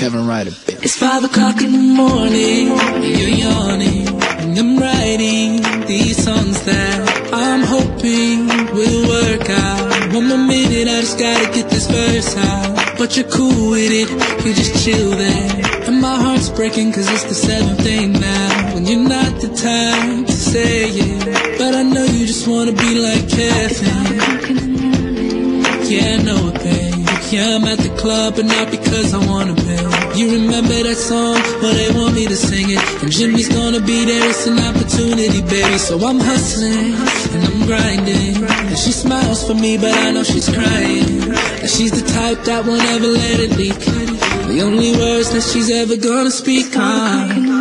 Kevin Ryder. It's 5 o'clock in the morning, and you're yawning, and I'm writing these songs that I'm hoping will work out. One more minute, I just gotta get this verse out. But you're cool with it, you just chill there. And my heart's breaking cause it's the 7th day now, and you're not the type to say it, but I know you just wanna be like Kevin. Yeah, I know it, babe. Yeah, I'm at the club, but not because I wanna pay. You remember that song? Well, they want me to sing it, and Jimmy's gonna be there, it's an opportunity, baby. So I'm hustling, and I'm grinding, and she smiles for me, but I know she's crying. And she's the type that won't ever let it leak. The only words that she's ever gonna speak on.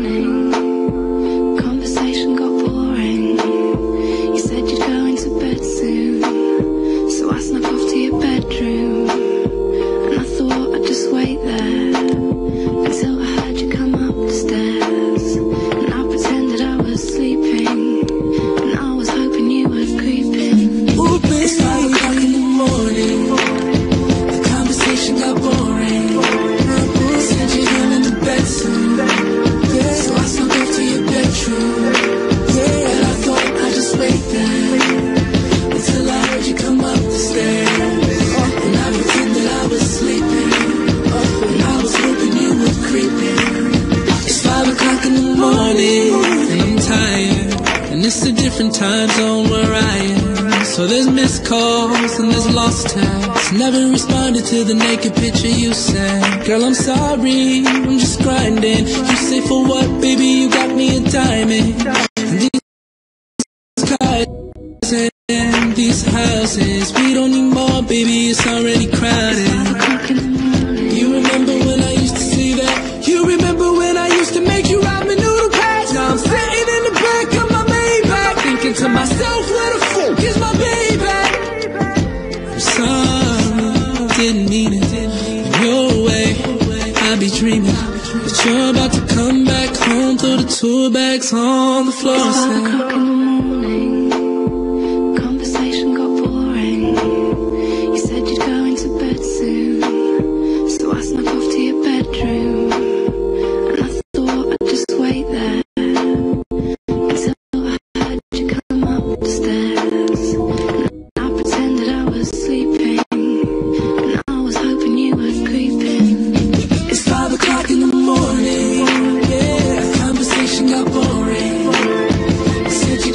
Time zone where I am, so there's missed calls and there's lost texts. Never responded to the naked picture you sent. Girl, I'm sorry, I'm just grinding. You say for what, baby? You got me a diamond. And these cars and these houses, we don't need more, baby. It's already crowded. You remember when I used to see that? You remember when I used to make you ramen noodle patch? Now I'm sitting in the back of my Maybach, thinking to myself, where the fuck is my baby? I'm sorry, didn't mean it. Your way, I be dreaming that you're about to come back home, throw the tour bags on the floor. 5 o'clock in the morning, conversation got boring. You said you'd go into bed soon, so I snuck off to your bedroom, and I thought I'd just wait there until I heard you come up the stairs. And I pretended I was sleeping, and I was hoping you were creeping. It's 5 o'clock in the morning, yeah, conversation got boring. You said you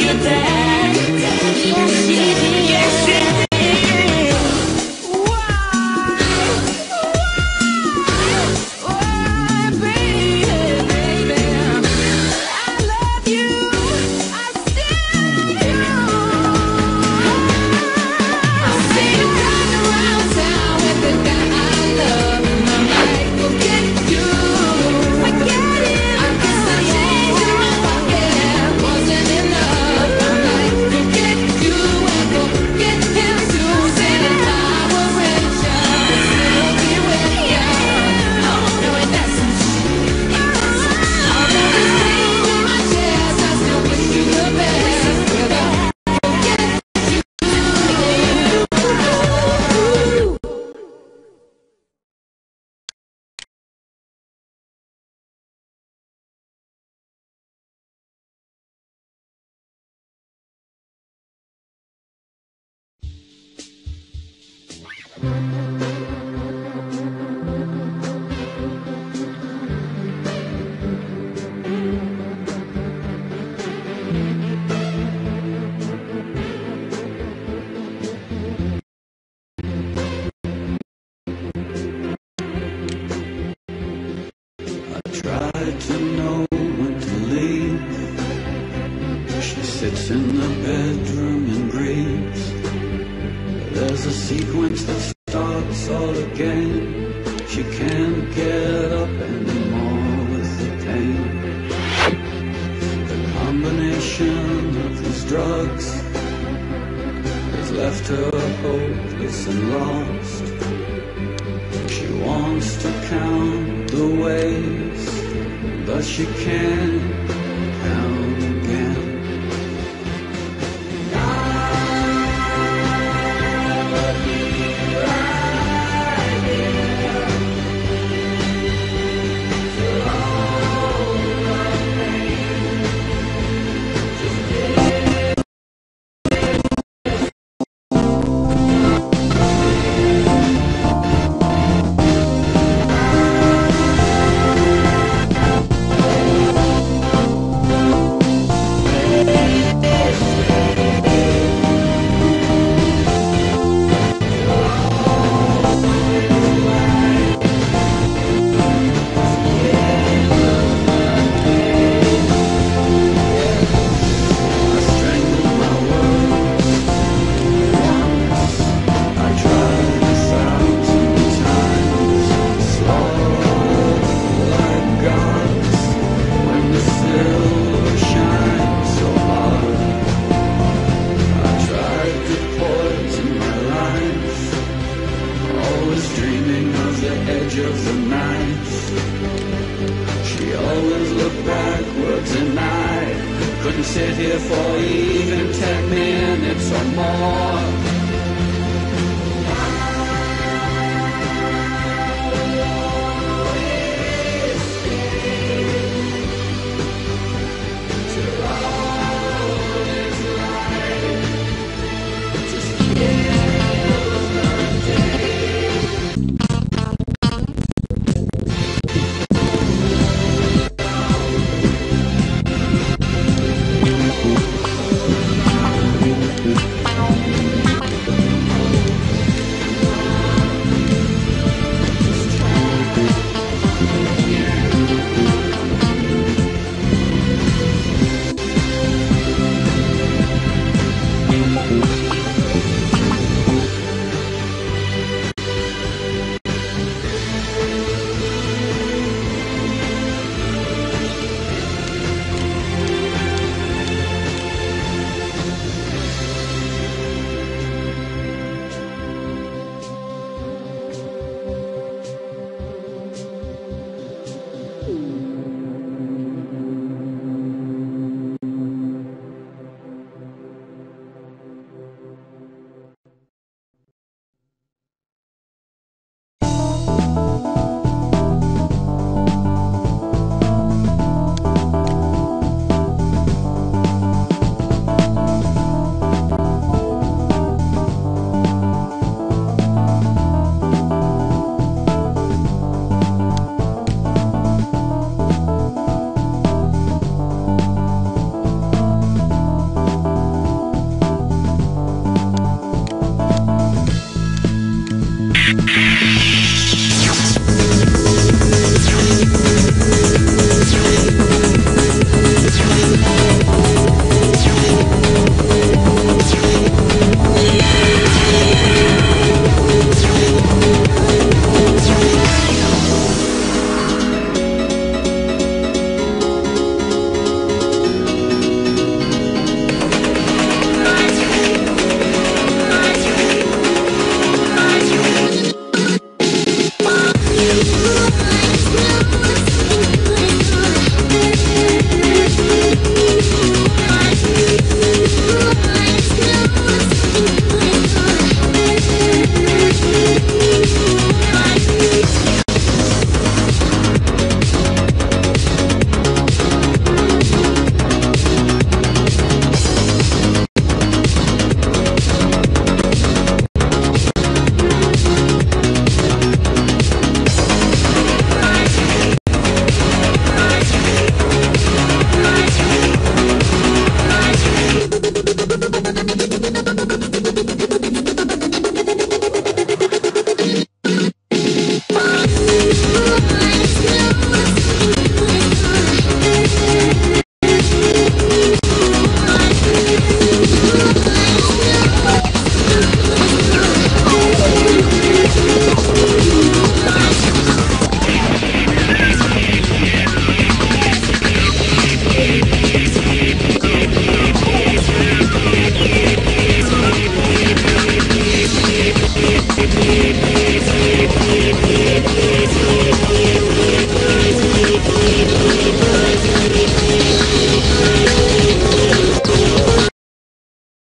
Tried to know when to leave. She sits in the bedroom and grieves. There's a sequence that starts all again. She can't get up anymore with the pain. The combination of these drugs has left her hopeless and lost. She wants to count the ways, but she can't count again. Of the night, she always looked backwards, and I couldn't sit here for even 10 minutes or more.